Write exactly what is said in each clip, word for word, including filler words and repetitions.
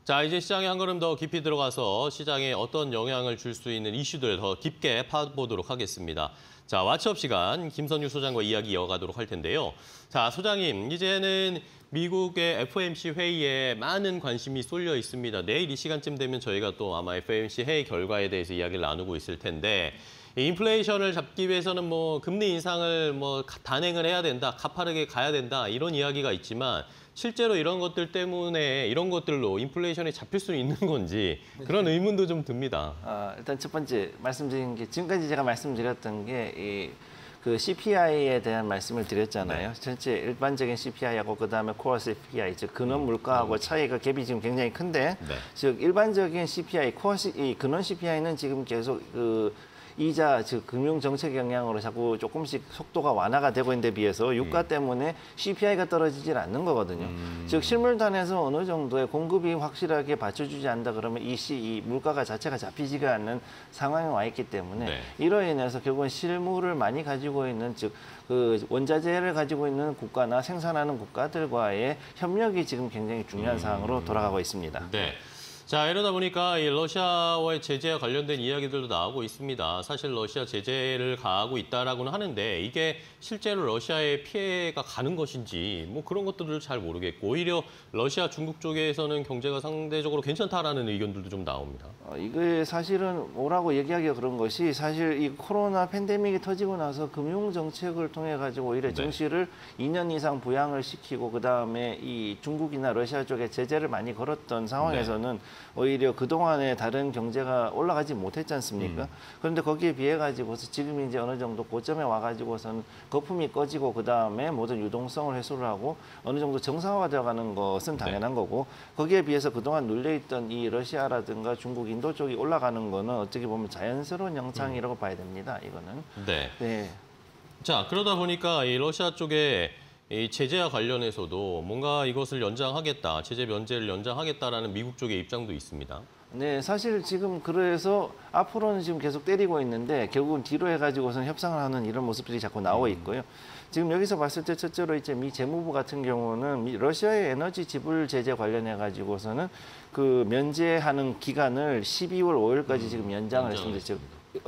자, 이제 시장에 한 걸음 더 깊이 들어가서 시장에 어떤 영향을 줄 수 있는 이슈들 더 깊게 파보도록 하겠습니다. 자, 왓츠업 시간 김선유 소장과 이야기 이어가도록 할 텐데요. 자, 소장님, 이제는 미국의 에프오엠씨 회의에 많은 관심이 쏠려 있습니다. 내일 이 시간쯤 되면 저희가 또 아마 에프오엠씨 회의 결과에 대해서 이야기를 나누고 있을 텐데, 인플레이션을 잡기 위해서는 뭐 금리 인상을 뭐 단행을 해야 된다, 가파르게 가야 된다 이런 이야기가 있지만 실제로 이런 것들 때문에 이런 것들로 인플레이션이 잡힐 수 있는 건지 그런 의문도 좀 듭니다. 어, 일단 첫 번째 말씀드린 게 지금까지 제가 말씀드렸던 게 이 그 씨피아이에 대한 말씀을 드렸잖아요. 네. 전체 일반적인 씨피아이하고 그다음에 코어 씨피아이, 즉 근원 물가하고 음. 차이가 갭이 지금 굉장히 큰데, 네. 즉 일반적인 씨피아이, 코어 씨, 이 근원 씨피아이는 지금 계속 그 이자, 즉 금융 정책 영향으로 자꾸 조금씩 속도가 완화가 되고 있는 데 비해서 유가 음. 때문에 씨피아이가 떨어지질 않는 거거든요. 음. 즉 실물단에서 어느 정도의 공급이 확실하게 받쳐주지 않는다 그러면 이, 시, 이 물가가 자체가 잡히지가 않는 상황에 와 있기 때문에 네. 이로 인해서 결국은 실물을 많이 가지고 있는, 즉 그 원자재를 가지고 있는 국가나 생산하는 국가들과의 협력이 지금 굉장히 중요한 음. 사항으로 돌아가고 있습니다. 네. 자, 이러다 보니까 이 러시아와의 제재와 관련된 이야기들도 나오고 있습니다. 사실 러시아 제재를 가하고 있다라고는 하는데 이게 실제로 러시아에 피해가 가는 것인지 뭐 그런 것들을 잘 모르겠고, 오히려 러시아, 중국 쪽에서는 경제가 상대적으로 괜찮다라는 의견들도 좀 나옵니다. 어, 이게 사실은 뭐라고 얘기하기가 그런 것이, 사실 이 코로나 팬데믹이 터지고 나서 금융 정책을 통해 가지고 오히려 증시를 네. 이 년 이상 부양을 시키고 그다음에 이 중국이나 러시아 쪽에 제재를 많이 걸었던 상황에서는 네. 오히려 그동안에 다른 경제가 올라가지 못했지 않습니까? 음. 그런데 거기에 비해 가지고서 지금 이제 어느 정도 고점에 와 가지고서는 거품이 꺼지고 그다음에 모든 유동성을 해소를 하고 어느 정도 정상화가 되어가는 것은 당연한 네. 거고, 거기에 비해서 그동안 눌려있던 이 러시아라든가 중국, 인도 쪽이 올라가는 거는 어떻게 보면 자연스러운 영상이라고 음. 봐야 됩니다. 이거는. 네. 네. 자, 그러다 보니까 이 러시아 쪽에 이 제재와 관련해서도 뭔가 이것을 연장하겠다, 제재 면제를 연장하겠다라는 미국 쪽의 입장도 있습니다. 네, 사실 지금 그래서 앞으로는 지금 계속 때리고 있는데 결국은 뒤로 해가지고선 협상을 하는 이런 모습들이 자꾸 나오고 있고요. 지금 여기서 봤을 때 첫째로 이제 미 재무부 같은 경우는 미 러시아의 에너지 지불 제재 관련해 가지고서는 그 면제하는 기간을 십이월 오일까지 음, 지금 연장을 했습니다. 즉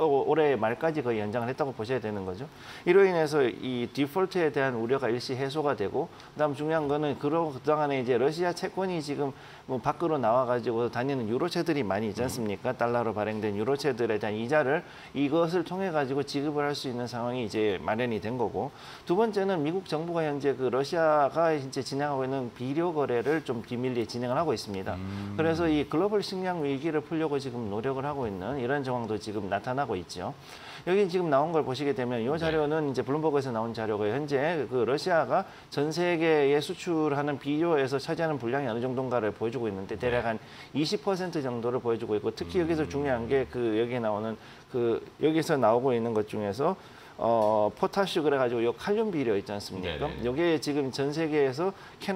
올해 말까지 거의 연장을 했다고 보셔야 되는 거죠. 이로 인해서 이 디폴트에 대한 우려가 일시 해소가 되고, 그다음 중요한 거는 그동안에 이제 러시아 채권이 지금 뭐 밖으로 나와가지고 다니는 유로채들이 많이 있지 않습니까? 달러로 발행된 유로채들에 대한 이자를 이것을 통해 가지고 지급을 할 수 있는 상황이 이제 마련이 된 거고, 두 번째는 미국 정부가 현재 그 러시아가 이제 진행하고 있는 비료 거래를 좀 비밀리에 진행을 하고 있습니다. 음. 그래서 이 글로벌 식량 위기를 풀려고 지금 노력을 하고 있는 이런 정황도 지금 나타나. 하고 있죠. 여기 지금 나온 걸 보시게 되면 이 자료는 이제 블룸버그에서 나온 자료고요. 현재 그 러시아가 전 세계에 수출하는 비료에서 차지하는 분량이 어느 정도인가를 보여주고 있는데 대략 한 이십 퍼센트 정도를 보여주고 있고, 특히 여기서 중요한 게 그 여기에 나오는 그 여기서 나오고 있는 것 중에서 어, 포타슈 그래가지고 요 칼륨 비료 있지 않습니까? 네네. 요게 지금 전 세계에서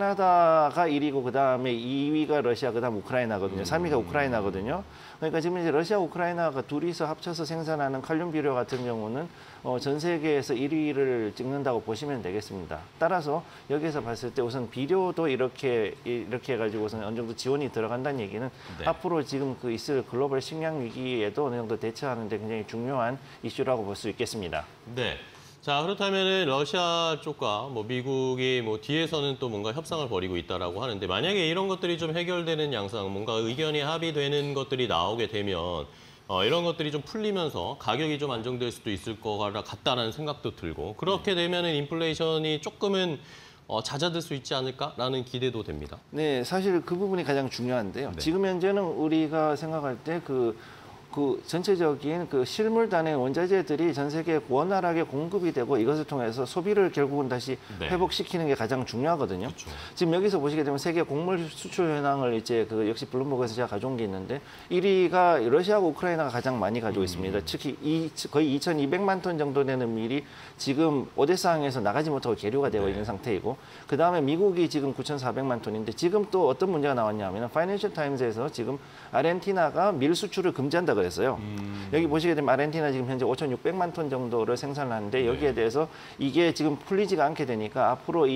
캐나다가 일 위고 그다음에 이 위가 러시아, 그다음 우크라이나거든요. 음. 삼 위가 우크라이나거든요. 그러니까 지금 이제 러시아, 우크라이나가 둘이서 합쳐서 생산하는 칼륨 비료 같은 경우는 어, 전 세계에서 일 위를 찍는다고 보시면 되겠습니다. 따라서 여기서 봤을 때 우선 비료도 이렇게 이렇게 해가지고서는 어느 정도 지원이 들어간다는 얘기는 네. 앞으로 지금 그 있을 글로벌 식량 위기에도 어느 정도 대처하는 데 굉장히 중요한 이슈라고 볼 수 있겠습니다. 네. 자, 그렇다면은 러시아 쪽과 뭐 미국이 뭐 뒤에서는 또 뭔가 협상을 벌이고 있다라고 하는데, 만약에 이런 것들이 좀 해결되는 양상, 뭔가 의견이 합의되는 것들이 나오게 되면 어, 이런 것들이 좀 풀리면서 가격이 좀 안정될 수도 있을 것 같다라는 생각도 들고, 그렇게 되면은 인플레이션이 조금은 어, 잦아들 수 있지 않을까라는 기대도 됩니다. 네, 사실 그 부분이 가장 중요한데요. 네. 지금 현재는 우리가 생각할 때 그 그 전체적인 그 실물 단의 원자재들이 전 세계에 원활하게 공급이 되고 이것을 통해서 소비를 결국은 다시 네. 회복시키는 게 가장 중요하거든요. 그렇죠. 지금 여기서 보시게 되면 세계 곡물 수출 현황을 이제 그 역시 블룸버그에서 제가 가져온 게 있는데 일 위가 러시아하고 우크라이나가 가장 많이 가지고 음. 있습니다. 특히 이, 거의 이천이백만 톤 정도 되는 밀이 지금 오데사항에서 나가지 못하고 계류가 되어 네. 있는 상태이고, 그 다음에 미국이 지금 구천사백만 톤인데 지금 또 어떤 문제가 나왔냐면 파이낸셜 타임즈에서 지금 아르헨티나가 밀 수출을 금지한다 그랬어요. 음. 여기 보시게 되면 아르헨티나 지금 현재 오천육백만 톤 정도를 생산하는데 여기에 네. 대해서 이게 지금 풀리지가 않게 되니까 앞으로 이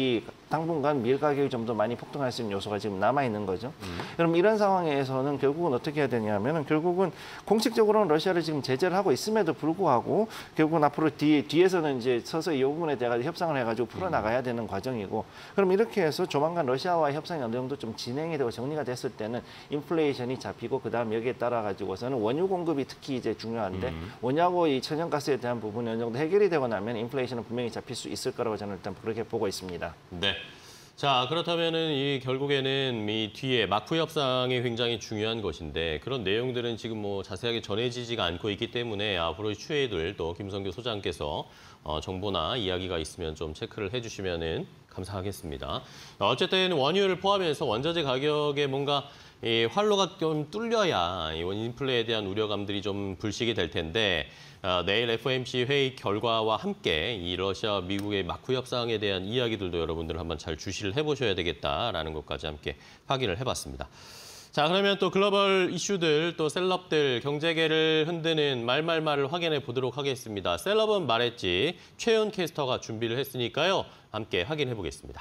당분간 밀 가격이 좀 더 많이 폭등할 수 있는 요소가 지금 남아 있는 거죠. 음. 그럼 이런 상황에서는 결국은 어떻게 해야 되냐면은 결국은 공식적으로는 러시아를 지금 제재를 하고 있음에도 불구하고 결국은 앞으로 뒤 뒤에서는 이제 서서히 이 부분에 대해 협상을 해가지고 풀어 나가야 되는 과정이고, 그럼 이렇게 해서 조만간 러시아와의 협상이 어느 정도 좀 진행이 되고 정리가 됐을 때는 인플레이션이 잡히고 그다음 여기에 따라 가지고서는 원유 공급이 특히 이제 중요한데 음. 원유하고 이 천연가스에 대한 부분이 어느 정도 해결이 되고 나면 인플레이션은 분명히 잡힐 수 있을 거라고 저는 일단 그렇게 보고 있습니다. 네. 자, 그렇다면은 이 결국에는 이 뒤에 마크 협상이 굉장히 중요한 것인데 그런 내용들은 지금 뭐 자세하게 전해지지가 않고 있기 때문에 앞으로 추이들 또 김성규 소장께서 어, 정보나 이야기가 있으면 좀 체크를 해주시면은 감사하겠습니다. 어쨌든 원유를 포함해서 원자재 가격에 뭔가 이 활로가 좀 뚫려야 이 인플레에 대한 우려감들이 좀 불식이 될 텐데 어, 내일 에프오엠씨 회의 결과와 함께 이 러시아, 미국의 마크 협상에 대한 이야기들도 여러분들 한번 잘 주시를 해보셔야 되겠다라는 것까지 함께 확인을 해봤습니다. 자, 그러면 또 글로벌 이슈들, 또 셀럽들, 경제계를 흔드는 말말말을 확인해 보도록 하겠습니다. 셀럽은 말했지 최윤 캐스터가 준비를 했으니까요. 함께 확인해 보겠습니다.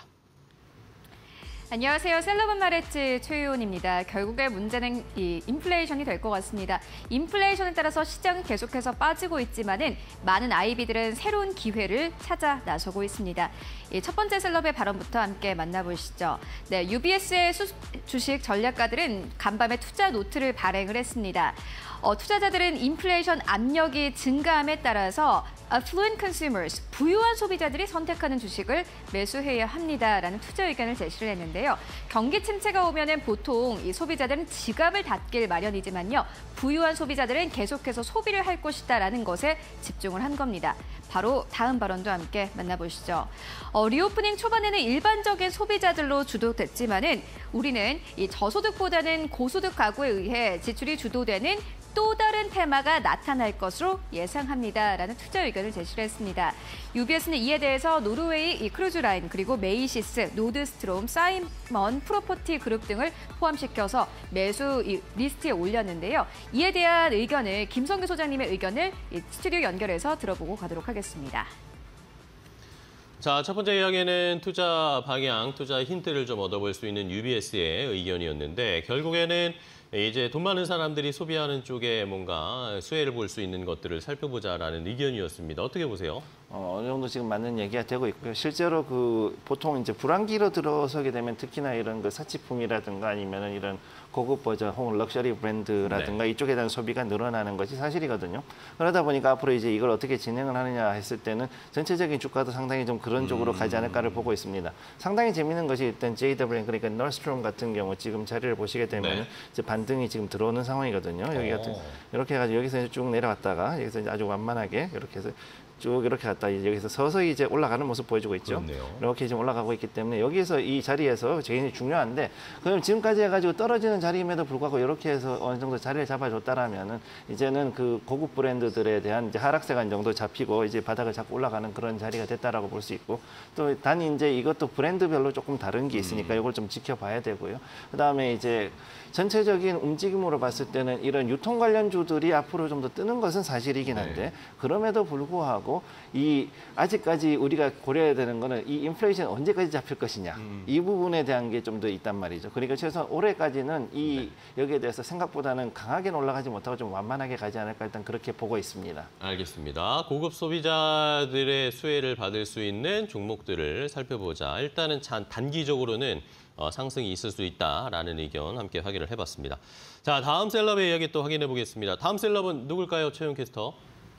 안녕하세요. 셀럽은 말했지 최유원입니다. 결국에 문제는 이 인플레이션이 될 것 같습니다. 인플레이션에 따라서 시장은 계속해서 빠지고 있지만은 많은 아이비들은 새로운 기회를 찾아 나서고 있습니다. 이 첫 번째 셀럽의 발언부터 함께 만나보시죠. 네, 유비에스의 수, 주식 전략가들은 간밤에 투자 노트를 발행을 했습니다. 어, 투자자들은 인플레이션 압력이 증가함에 따라서 affluent consumers, 부유한 소비자들이 선택하는 주식을 매수해야 합니다라는 투자 의견을 제시를 했는데요. 경기 침체가 오면은 보통 이 소비자들은 지갑을 닫길 마련이지만요. 부유한 소비자들은 계속해서 소비를 할 것이다라는 것에 집중을 한 겁니다. 바로 다음 발언도 함께 만나보시죠. 어, 리오프닝 초반에는 일반적인 소비자들로 주도됐지만은 우리는 이 저소득보다는 고소득 가구에 의해 지출이 주도되는 또 다른 테마가 나타날 것으로 예상합니다라는 투자 의견을 제시를 했습니다. 유비에스는 이에 대해서 노르웨이 이 크루즈라인, 그리고 메이시스, 노드스트롬, 사이먼 프로퍼티 그룹 등을 포함시켜서 매수 이 리스트에 올렸는데요. 이에 대한 의견을, 김성규 소장님의 의견을 이 스튜디오 연결해서 들어보고 가도록 하겠습니다. 자, 첫 번째 이야기는 투자 방향, 투자 힌트를 좀 얻어볼 수 있는 유비에스의 의견이었는데 결국에는 이제 돈 많은 사람들이 소비하는 쪽에 뭔가 수혜를 볼 수 있는 것들을 살펴보자라는 의견이었습니다. 어떻게 보세요? 어, 어느 정도 지금 맞는 얘기가 되고 있고요. 실제로 그 보통 이제 불황기로 들어서게 되면 특히나 이런 그 사치품이라든가 아니면은 이런 고급 버전 혹은 럭셔리 브랜드라든가 네. 이쪽에 대한 소비가 늘어나는 것이 사실이거든요. 그러다 보니까 앞으로 이제 이걸 어떻게 진행을 하느냐 했을 때는 전체적인 주가도 상당히 좀 그런 음. 쪽으로 가지 않을까를 보고 있습니다. 상당히 재미있는 것이 일단 제이더블유 그러니까 너스트롬 같은 경우 지금 자리를 보시게 되면 네. 이제 반등이 지금 들어오는 상황이거든요. 여기 같은 이렇게 해가지고 여기서 쭉 내려왔다가 여기서 이제 아주 완만하게 이렇게 해서 쭉 이렇게 갔다 이제 여기서 서서히 이제 올라가는 모습 보여주고 있죠. 그렇네요. 이렇게 지금 올라가고 있기 때문에 여기에서 이 자리에서 굉장히 중요한데 그럼 지금까지 해가지고 떨어지는 자리임에도 불구하고 이렇게 해서 어느 정도 자리를 잡아줬다라면은 이제는 그 고급 브랜드들에 대한 이제 하락세가 어느 정도 잡히고 이제 바닥을 잡고 올라가는 그런 자리가 됐다라고 볼 수 있고 또 단이 이제 이것도 브랜드별로 조금 다른 게 있으니까 이걸 좀 지켜봐야 되고요. 그다음에 이제 전체적인 움직임으로 봤을 때는 이런 유통 관련주들이 앞으로 좀 더 뜨는 것은 사실이긴 한데 네. 그럼에도 불구하고 이 아직까지 우리가 고려해야 되는 거는 이 인플레이션 언제까지 잡힐 것이냐 음. 이 부분에 대한 게 좀 더 있단 말이죠. 그러니까 최소한 올해까지는 이 네. 여기에 대해서 생각보다는 강하게는 올라가지 못하고 좀 완만하게 가지 않을까 일단 그렇게 보고 있습니다. 알겠습니다. 고급 소비자들의 수혜를 받을 수 있는 종목들을 살펴보자. 일단은 단기적으로는 어, 상승이 있을 수 있다라는 의견 함께 확인을 해봤습니다. 자, 다음 셀럽의 이야기 또 확인해 보겠습니다. 다음 셀럽은 누굴까요, 최윤 캐스터?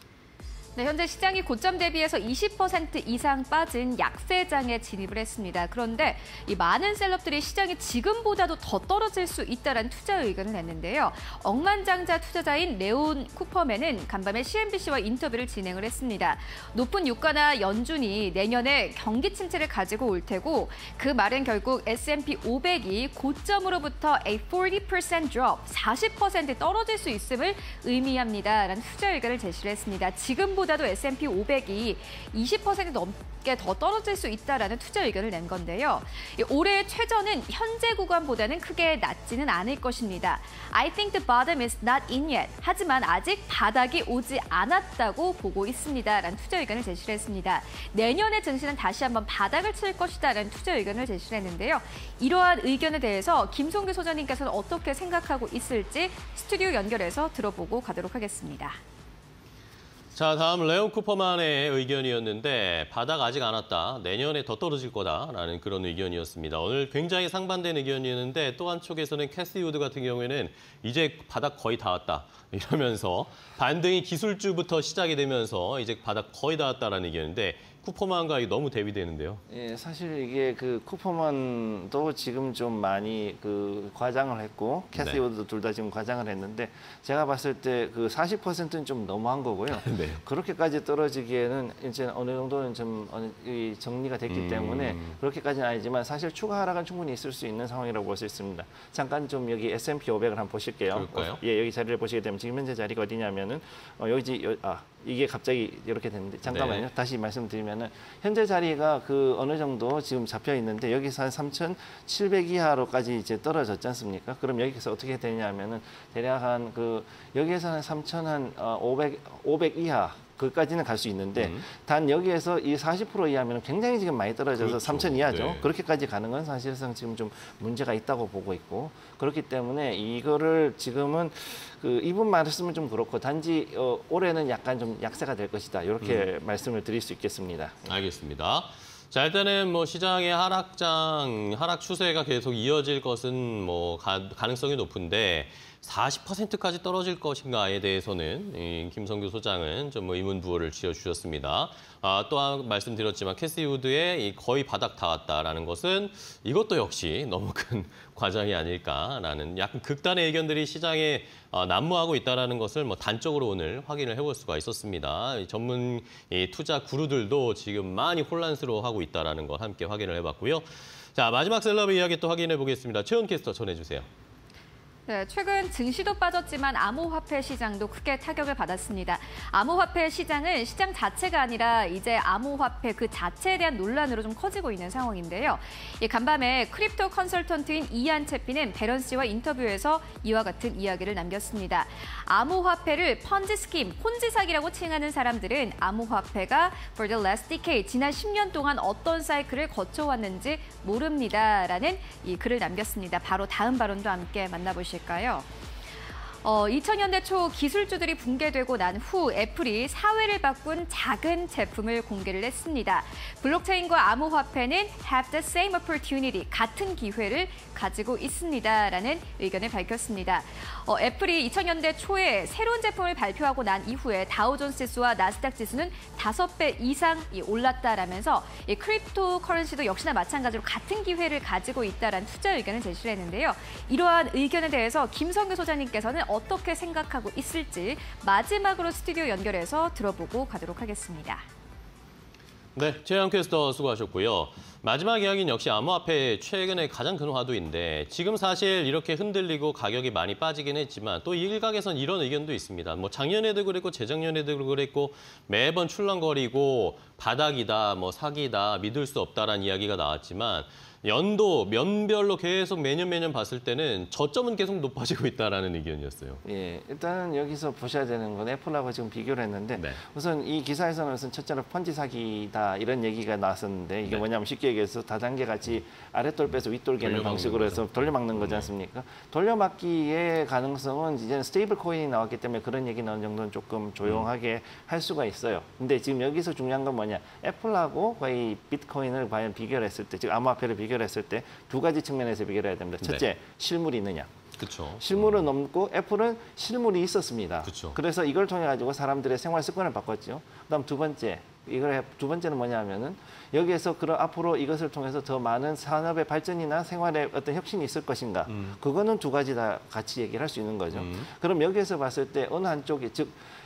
네, 현재 시장이 고점 대비해서 이십 퍼센트 이상 빠진 약세장에 진입을 했습니다. 그런데 이 많은 셀럽들이 시장이 지금보다도 더 떨어질 수 있다는 투자 의견을 냈는데요. 억만장자 투자자인 레온 쿠퍼맨은 간밤에 씨엔비씨와 인터뷰를 진행을 했습니다. 높은 유가나 연준이 내년에 경기 침체를 가지고 올 테고 그 말은 결국 에스 앤 피 오백이 고점으로부터 a 사십 퍼센트 drop, 사십 퍼센트 떨어질 수 있음을 의미합니다라는 투자 의견을 제시를 했습니다. 지금보다 지금보다도 에스 앤 피 오백이 이십 퍼센트 넘게 더 떨어질 수 있다라는 투자 의견을 낸 건데요. 올해의 최저는 현재 구간보다는 크게 낮지는 않을 것입니다. I think the bottom is not in yet. 하지만 아직 바닥이 오지 않았다고 보고 있습니다라는 투자 의견을 제시를 했습니다. 내년의 증시는 다시 한번 바닥을 칠 것이다라는 투자 의견을 제시를 했는데요. 이러한 의견에 대해서 김성규 소장님께서는 어떻게 생각하고 있을지 스튜디오 연결해서 들어보고 가도록 하겠습니다. 자, 다음 레온 쿠퍼만의 의견이었는데 바닥 아직 안 왔다. 내년에 더 떨어질 거다라는 그런 의견이었습니다. 오늘 굉장히 상반된 의견이었는데 또 한쪽에서는 캐시 우드 같은 경우에는 이제 바닥 거의 다 왔다. 이러면서 반등이 기술주부터 시작이 되면서 이제 바닥 거의 다 왔다라는 의견인데 쿠퍼만과 너무 대비되는데요. 예, 사실 이게 그 쿠퍼만도 지금 좀 많이 그 과장을 했고 캐시 네. 우드도 둘 다 지금 과장을 했는데 제가 봤을 때 그 사십 퍼센트는 좀 너무한 거고요. 네. 그렇게까지 떨어지기에는 이제 어느 정도는 좀 어느 이 정리가 됐기 음. 때문에 그렇게까지는 아니지만 사실 추가 하락은 충분히 있을 수 있는 상황이라고 볼 수 있습니다. 잠깐 좀 여기 에스 앤 피 오백을 한번 보실게요. 그럴까요? 예, 여기 자리를 보시게 되면 지금 현재 자리가 어디냐면은 어, 여기 여, 아 이게 갑자기 이렇게 됐는데 잠깐만요. 네. 다시 말씀드리면은 현재 자리가 그 어느 정도 지금 잡혀 있는데 여기서 한 삼천칠백 이하로까지 이제 떨어졌지 않습니까? 그럼 여기서 어떻게 되냐면은 대략 한 그 여기에서 한 삼천 한 오백 오백 이하 그까지는 갈 수 있는데 음. 단 여기에서 이 사십 퍼센트 이하면 굉장히 지금 많이 떨어져서 그렇죠. 삼천 이하죠. 네. 그렇게까지 가는 건 사실상 지금 좀 문제가 있다고 보고 있고 그렇기 때문에 이거를 지금은 그 이분 말씀은 좀 그렇고 단지 어, 올해는 약간 좀 약세가 될 것이다. 이렇게 음. 말씀을 드릴 수 있겠습니다. 알겠습니다. 자, 일단은 뭐 시장의 하락장, 하락 추세가 계속 이어질 것은 뭐 가, 가능성이 높은데 사십 퍼센트까지 떨어질 것인가에 대해서는 이 김성규 소장은 좀 뭐 의문부호를 지어주셨습니다. 아, 또한 말씀드렸지만 캐시 우드의 이 거의 바닥 다 왔다라는 것은 이것도 역시 너무 큰 과장이 아닐까라는 약간 극단의 의견들이 시장에 어, 난무하고 있다는 것을 뭐 단적으로 오늘 확인을 해볼 수가 있었습니다. 이 전문 이 투자 구루들도 지금 많이 혼란스러워하고 있다는 걸 함께 확인을 해봤고요. 자, 마지막 셀럽의 이야기 또 확인해 보겠습니다. 최원 캐스터 전해주세요. 네, 최근 증시도 빠졌지만 암호화폐 시장도 크게 타격을 받았습니다. 암호화폐 시장은 시장 자체가 아니라 이제 암호화폐 그 자체에 대한 논란으로 좀 커지고 있는 상황인데요. 이 간밤에 크립토 컨설턴트인 이안 채피는 베런 씨와 인터뷰에서 이와 같은 이야기를 남겼습니다. 암호화폐를 펀지 스킴, 폰지 사기라고 칭하는 사람들은 암호화폐가 for the last decade, 지난 십 년 동안 어떤 사이클을 거쳐왔는지 모릅니다라는 이 글을 남겼습니다. 바로 다음 발언도 함께 만나보실게요. 까요? 어, 이천 년대 초 기술주들이 붕괴되고 난 후 애플이 사회를 바꾼 작은 제품을 공개를 했습니다. 블록체인과 암호화폐는 have the same opportunity, 같은 기회를 가지고 있습니다라는 의견을 밝혔습니다. 어, 애플이 이천 년대 초에 새로운 제품을 발표하고 난 이후에 다우존스 지수와 나스닥 지수는 다섯 배 이상 올랐다라면서 이 크립토 커런시도 역시나 마찬가지로 같은 기회를 가지고 있다라는 투자 의견을 제시를 했는데요. 이러한 의견에 대해서 김성규 소장님께서는 어떻게 생각하고 있을지 마지막으로 스튜디오 연결해서 들어보고 가도록 하겠습니다. 네, 최양 캐스터 수고하셨고요. 마지막 이야기는 역시 암호화폐 최근에 가장 큰 화두인데 지금 사실 이렇게 흔들리고 가격이 많이 빠지긴 했지만 또 일각에선 이런 의견도 있습니다. 뭐 작년에도 그랬고 재작년에도 그랬고 매번 출렁거리고 바닥이다, 뭐 사기다, 믿을 수 없다라는 이야기가 나왔지만 연도 면별로 계속 매년 매년 봤을 때는 저점은 계속 높아지고 있다라는 의견이었어요. 예, 일단은 여기서 보셔야 되는 건 애플하고 지금 비교를 했는데 네. 우선 이 기사에서는 우선 첫째로 펀지 사기다 이런 얘기가 나왔었는데 이게 네. 뭐냐면 쉽게 얘기해서 다단계 같이 아랫돌 빼서 윗돌 개는 돌려막는 방식으로 해서 거죠. 돌려막는 거지 네. 않습니까? 돌려막기의 가능성은 이제는 스테이블 코인이 나왔기 때문에 그런 얘기는 어느 정도는 조금 조용하게 음. 할 수가 있어요. 근데 지금 여기서 중요한 건 뭐냐? 애플하고 거의 비트코인을 과연 비교를 했을 때, 즉 암호화폐를 비교를 했을 때 두 가지 측면에서 비교를 해야 됩니다. 첫째, 네. 실물이 있느냐. 그렇죠. 실물은 없고 애플은 실물이 있었습니다. 그쵸. 그래서 이걸 통해 가지고 사람들의 생활 습관을 바꿨죠. 그다음 두 번째, 이걸 해, 두 번째는 뭐냐면은 여기에서 그런 앞으로 이것을 통해서 더 많은 산업의 발전이나 생활의 어떤 혁신이 있을 것인가? 음. 그거는 두 가지 다 같이 얘기를 할 수 있는 거죠. 음. 그럼 여기에서 봤을 때 어느 한쪽이 즉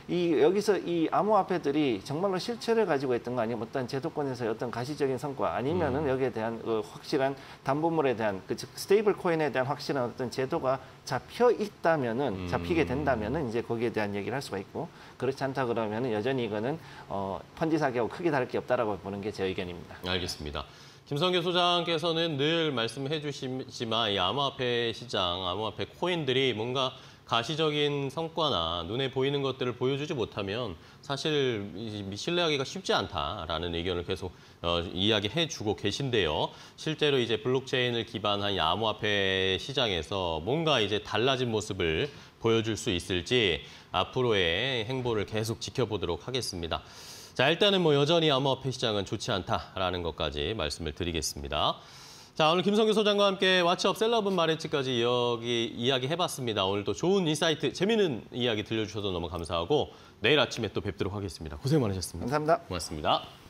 이 여기서 이 암호화폐들이 정말로 실체를 가지고 있던 거 아니면 어떤 제도권에서 어떤 가시적인 성과 아니면은 여기에 대한 그 확실한 담보물에 대한 그 즉 스테이블 코인에 대한 확실한 어떤 제도가 잡혀 있다면은 잡히게 된다면은 이제 거기에 대한 얘기를 할 수가 있고 그렇지 않다 그러면은 여전히 이거는 어 펀지 사기하고 크게 다를 게 없다라고 보는 게 제 의견입니다. 알겠습니다. 김성규 소장께서는 늘 말씀해 주시지만 이 암호화폐 시장, 암호화폐 코인들이 뭔가 가시적인 성과나 눈에 보이는 것들을 보여주지 못하면 사실 신뢰하기가 쉽지 않다라는 의견을 계속 어, 이야기해 주고 계신데요. 실제로 이제 블록체인을 기반한 이 암호화폐 시장에서 뭔가 이제 달라진 모습을 보여줄 수 있을지 앞으로의 행보를 계속 지켜보도록 하겠습니다. 자, 일단은 뭐 여전히 암호화폐 시장은 좋지 않다라는 것까지 말씀을 드리겠습니다. 자, 오늘 김성규 소장과 함께 왓츠업 셀럽은 말했지까지 여기 이야기해봤습니다. 오늘도 좋은 인사이트, 재미있는 이야기 들려주셔서 너무 감사하고 내일 아침에 또 뵙도록 하겠습니다. 고생 많으셨습니다. 감사합니다. 고맙습니다.